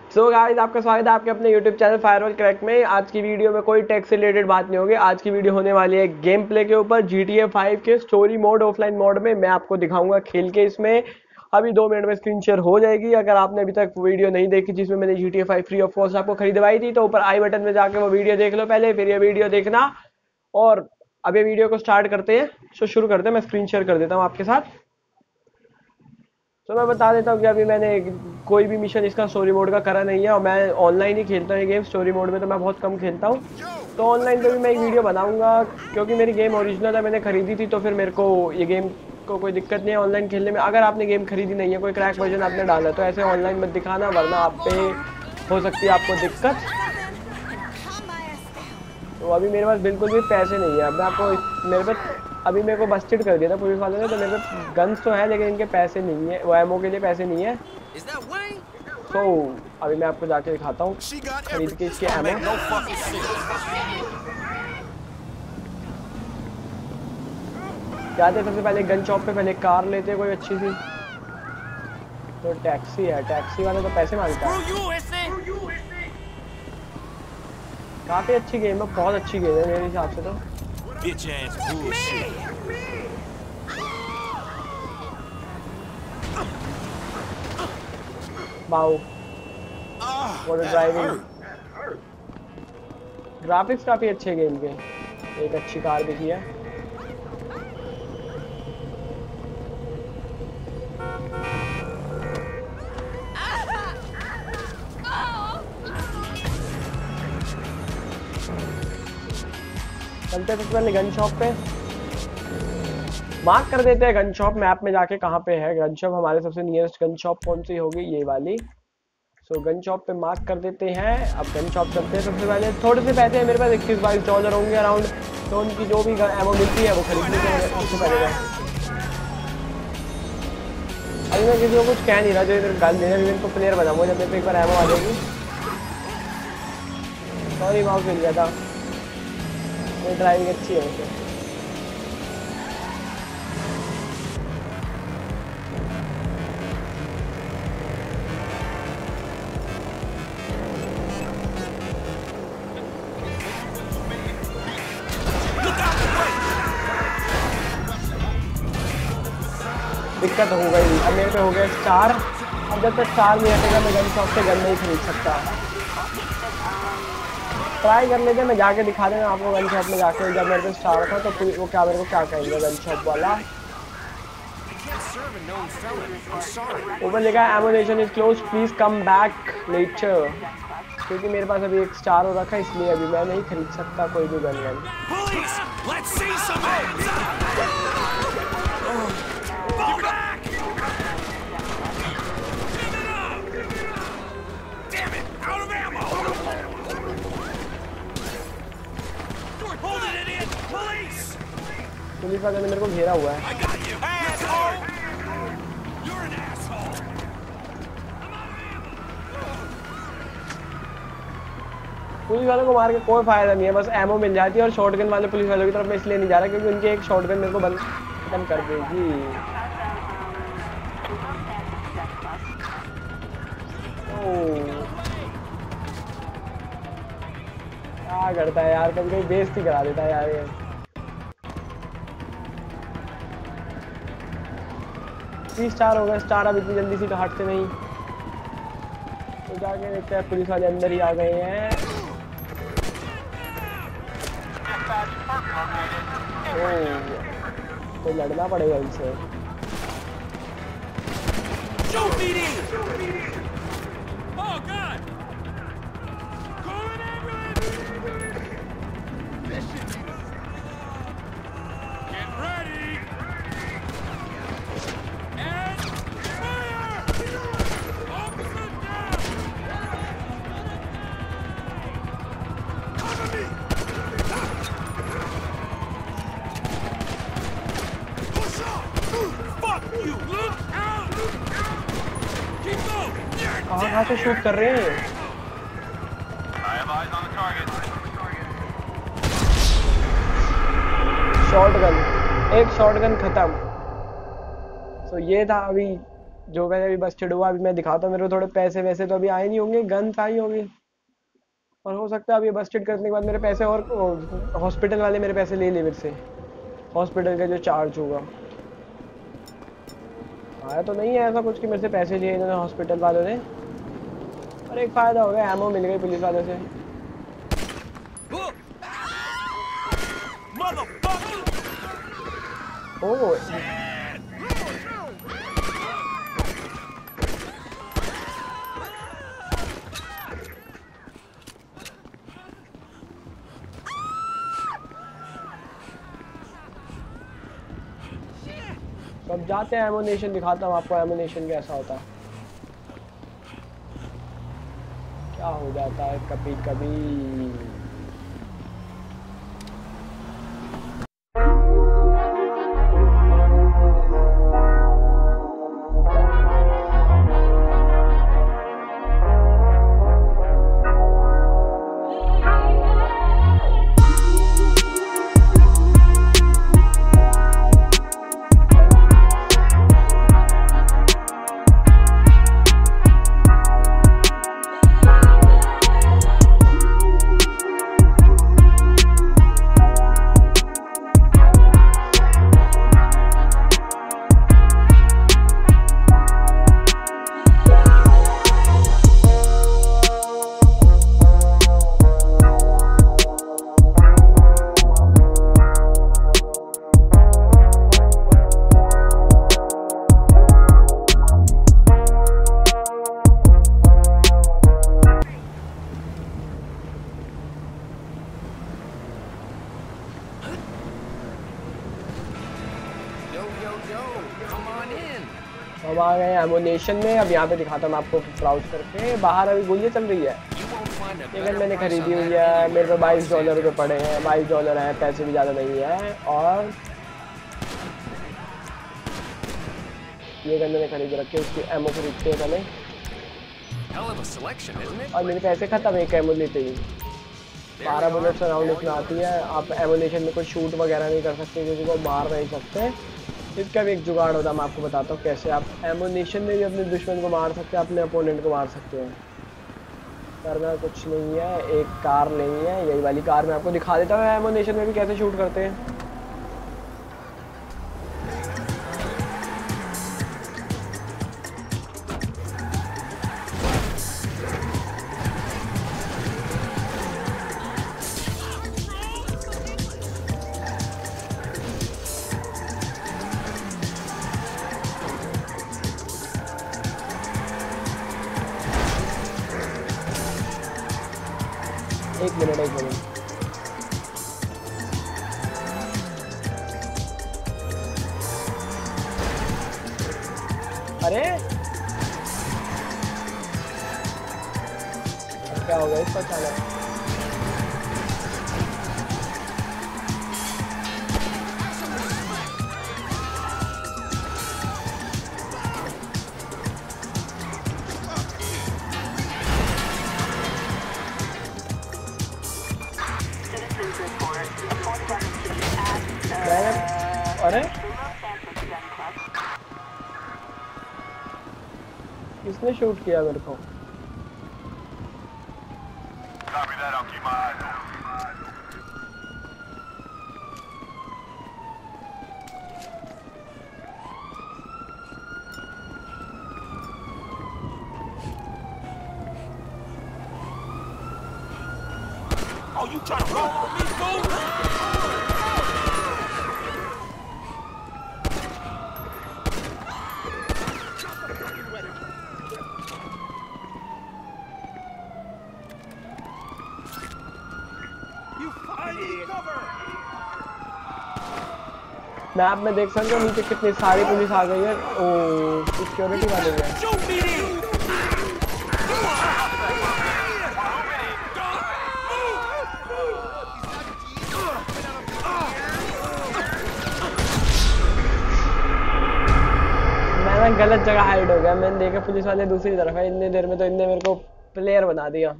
So guys, आपका स्वागत है आपके अपने YouTube चैनल फायरवॉल क्रैक में। आज की वीडियो में कोई टेक से रिलेटेड बात नहीं होगी। आज की वीडियो होने वाली है गेम प्ले के ऊपर। GTA 5 के स्टोरी मोड ऑफलाइन मोड में मैं आपको दिखाऊंगा खेल के। इसमें अभी 2 मिनट में स्क्रीन शेयर हो जाएगी। अगर आपने अभी तक वीडियो नहीं देखी जिसमें मैंने GTA 5 फ्री ऑफ कॉस्ट आपको खरीदवाई थी, तो ऊपर आई बटन में जाकर वो वीडियो देख लो पहले, फिर ये वीडियो देखना। और अब ये वीडियो को स्टार्ट करते हैं। तो शुरू करते हैं। मैं स्क्रीन शेयर कर देता हूँ आपके साथ। तो मैं बता देता हूँ कि अभी मैंने कोई भी मिशन इसका स्टोरी मोड का करा नहीं है, और मैं ऑनलाइन ही खेलता हूँ ये गेम। स्टोरी मोड में तो मैं बहुत कम खेलता हूँ। तो ऑनलाइन पे भी मैं एक वीडियो बनाऊंगा, क्योंकि मेरी गेम ओरिजिनल है, मैंने खरीदी थी, तो फिर मेरे को ये गेम को कोई दिक्कत नहीं है ऑनलाइन खेलने में। अगर आपने गेम खरीदी नहीं है, कोई क्रैक वर्जन आपने डाला, तो ऐसे ऑनलाइन मत दिखाना, वरना आप पे हो सकती है आपको दिक्कत। तो अभी मेरे पास बिल्कुल भी पैसे नहीं है। अब मैं आपको मेरे पे अभी मेरे को बस्टेड कर दिया था पुलिस वालों ने, तो मेरे पे गन्स तो है लेकिन इनके पैसे नहीं है, वो एमओ के लिए पैसे नहीं है। तो अभी मैं आपको जाके दिखाता हूँ खरीद के इसके एमओ। जाते सबसे पहले गन शॉप पे, पहले कार लेते कोई अच्छी सी। तो टैक्सी है, टैक्सी वाला तो पैसे मांगता है। काफी अच्छी गेम है, बहुत अच्छी गेम है मेरे हिसाब से तो। Wow, what a driving. Graphics काफी अच्छे गेम के। एक अच्छी कार दिखी है। चलते हैं सबसे पहले गन शॉप पे। मार्क कर देते हैं गन शॉप मैप में जाके कहाँ पे है गन शॉप। हमारे सबसे नियरेस्ट गन शॉप कौन सी होगी? ये वाली। सो गन शॉप पे मार्क कर देते हैं। अब गन शॉप चलते हैं। सबसे पहले थोड़े से पैसे हैं मेरे पास, 21-22 डॉलर होंगे अराउंड, तो उनकी जो भी एमो मिलती है वो खरीद लेते हैं सबसे पहले। अभी मैं किसी को कुछ कह नहीं रहा, जो इधर गन दे रहा इनको प्लेयर बनाऊंगा जब मेरे को एक बार एमो आ जाएगी। सॉरी, माउस मिल गया था। ड्राइविंग अच्छी है वैसे। दिक्कत हो गई। अब मेरे पे हो गया स्टार। अब जब तक स्टार नहीं हटेगा मैं गन शॉप से गन नहीं खरीद सकता। ट्राई कर लेते, मैं जाके दिखा देना आपको गन शॉप में जाके। जब मेरे पे स्टार था तो वो क्या मेरे को क्या कहेंगे गन शॉप वाला। ऊपर लिखा है ammunition is close, please come back later. क्योंकि मेरे पास अभी एक स्टार हो रखा है, इसलिए अभी मैं नहीं खरीद सकता कोई भी गन गन। पुलिस वाले ने मेरे को घेरा हुआ है। पुलिस वालों को मार के कोई फायदा नहीं है, बस एमो मिल जाती है। और शॉटगन वाले पुलिस वालों की तरफ मैं इसलिए नहीं जा रहा क्योंकि उनकी एक शॉटगन मेरे को बंद खत्म कर देगी। क्या करता है यार, कभी कभी बेइज्जती करा देता है यार ये। स्टार हो गया। स्टार अब इतनी जल्दी से तो हटते नहीं। तो जाके देखते हैं, पुलिस वाले अंदर ही आ गए हैं। तो लड़ना पड़ेगा इनसे। कहाँ से शूट कर रहे हैं? शॉटगन, एक शॉटगन खत्म। तो ये था अभी जो मैंने अभी बस्टेड हुआ, अभी मैं दिखाता हूँ। मेरे को थोड़े पैसे वैसे तो अभी आए नहीं होंगे, गन्स आई होगी, और हो सकता है अभी बस्टेड करने के बाद मेरे पैसे और हॉस्पिटल वाले मेरे पैसे ले मेरे से, हॉस्पिटल का जो चार्ज होगा। आया तो नहीं है ऐसा कुछ कि मेरे से पैसे लिए इन्होंने हॉस्पिटल वालों ने। और एक फ़ायदा हो गया, एमओ मिल गई पुलिस वालों से। ओह, अब जाते हैं एमोनेशन, दिखाता हूँ आपको एमोनेशन कैसा होता है, क्या हो जाता है कभी कभी। हम आ गए एमोनेशन में। अब यहाँ पे दिखाता हूँ मैं आपको ब्राउज करके। बाहर अभी गोलियाँ चल रही है, ये गन मैंने खरीदी हुई है, मेरे पे $22 पे पड़े हैं, $22 हैं, पैसे भी ज़्यादा नहीं है। और ये गन मैंने खरीद रखी है, उसकी एमओ खरीदते हैं पहले। और मेरे पैसे खत्म, एक एमओ लेते ही 12 बुलेट्स अराउंड इसमें आती है। आप एमोनेशन में कोई शूट वगैरह नहीं कर सकते, किसी को मार नहीं सकते। इसका भी एक जुगाड़ होता है, मैं आपको बताता हूँ कैसे आप एमोनेशन में भी अपने दुश्मन को मार सकते हैं, अपने अपोनेंट को मार सकते हैं। करना कुछ नहीं है, एक कार नहीं है, यही वाली कार मैं आपको दिखा देता हूँ एमोनेशन में भी कैसे शूट करते हैं। एक मिनट अरे क्या हो गया इसका अचानक? अरे किसने शूट किया मेरे को? Oh, you trying to roll with me, fool? Map में देख सकते हो नीचे कितनी सारी पुलिस आ गई है। ओ सिक्योरिटी वाले हैं। मैं गलत जगह हाइड हो गया, मैंने देखा पुलिस वाले दूसरी तरफ है। इतनी देर में तो इनने मेरे को प्लेयर बना दिया।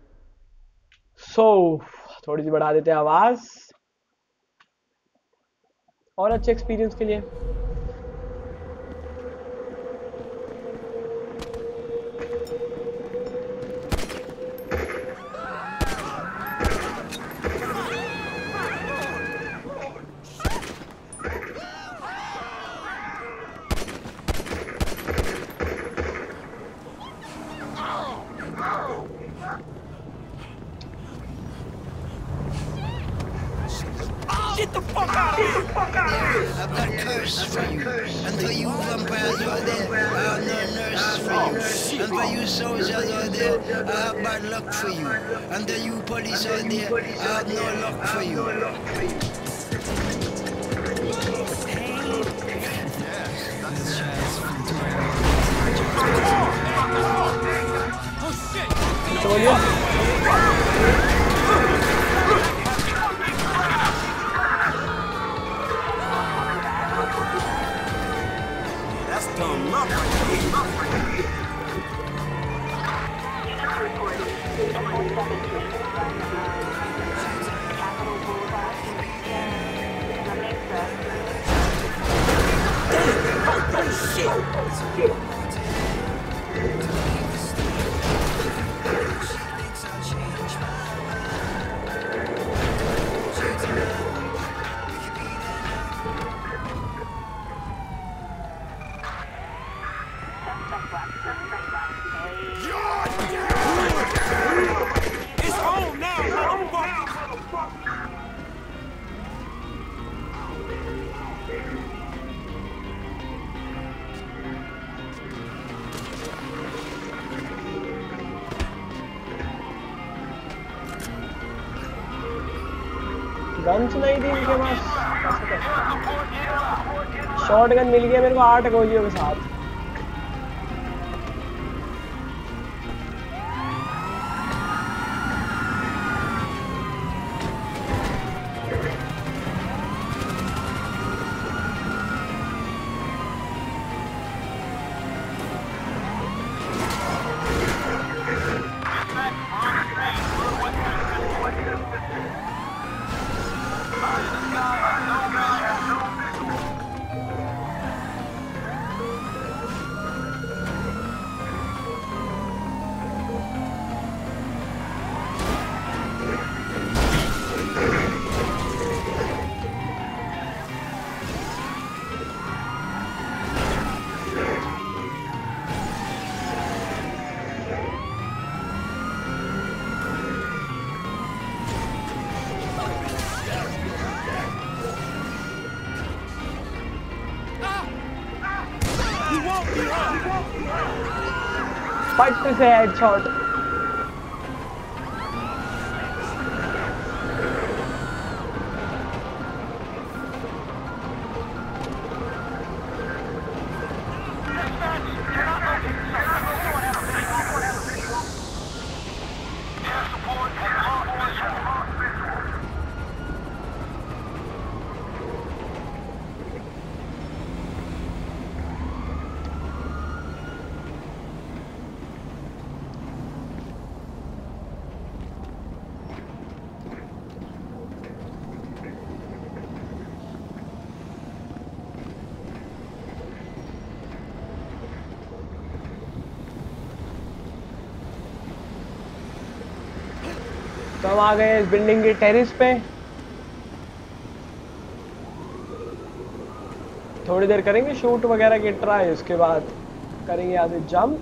थोड़ी सी बढ़ा देते हैं आवाज और अच्छे एक्सपीरियंस के लिए। fuck out of here! I've got curse for you. And for you vampires out there, I have no nurse for you. And for you soldiers out there, I have bad luck for you. And for you police out there, I have no luck for you. That's dumb luck right there. It's on now, motherfucker! Guns नहीं थी इनके पास, short gun मिल गया मेरे को 8 गोलियों के साथ। फट से हेडशॉट। तो हम आ गए इस बिल्डिंग की टेरिस पे। थोड़ी देर करेंगे शूट वगैरह की ट्राई, उसके बाद करेंगे आगे जंप।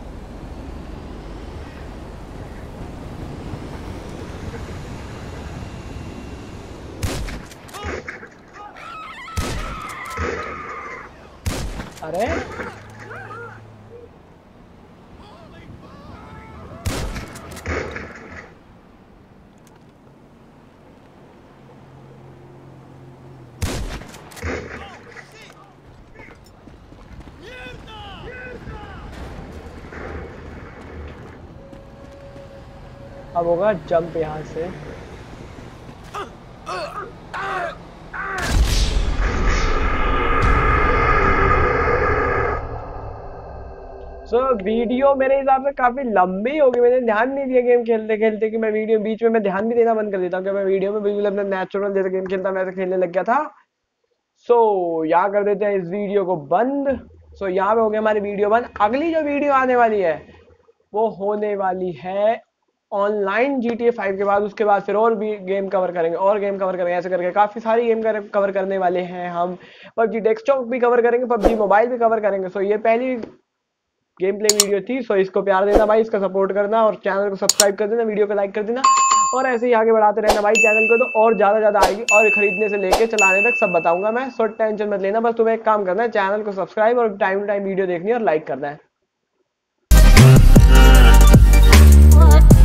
अरे अब होगा जंप यहाँ से। वीडियो मेरे हिसाब से काफी लंबी होगी। मैंने ध्यान नहीं दिया गेम खेलते खेलते कि मैं वीडियो बीच में मैं ध्यान भी देना बंद कर देता हूँ कि मैं वीडियो में बिल्कुल अपना नेचुरल जैसे गेम खेलता वैसे खेलने लग गया था। यहाँ कर देते हैं इस वीडियो को बंद। यहाँ पे हो गया हमारी वीडियो बंद। अगली जो वीडियो आने वाली है वो होने वाली है ऑनलाइन GTA 5 के बाद। उसके बाद फिर और भी गेम कवर करेंगे और गेम कवर करेंगे, ऐसे करके काफी सारी गेम कवर करने वाले हैं हम। PUBG डेस्कटॉप भी कवर करेंगे, PUBG मोबाइल भी कवर करेंगे। ये पहली गेम प्ले वीडियो थी। इसको प्यार देना भाई, इसका सपोर्ट करना और चैनल को सब्सक्राइब कर देना, वीडियो को लाइक कर देना। और ऐसे ही आगे बढ़ाते रहना भाई चैनल को, तो और ज्यादा आएगी और खरीदने से लेके चलाने तक सब बताऊंगा मैं। सो टेंशन मत लेना, बस तुम्हें एक काम करना है, चैनल को सब्सक्राइब और टाइम टू टाइम वीडियो देखनी है और लाइक करना है।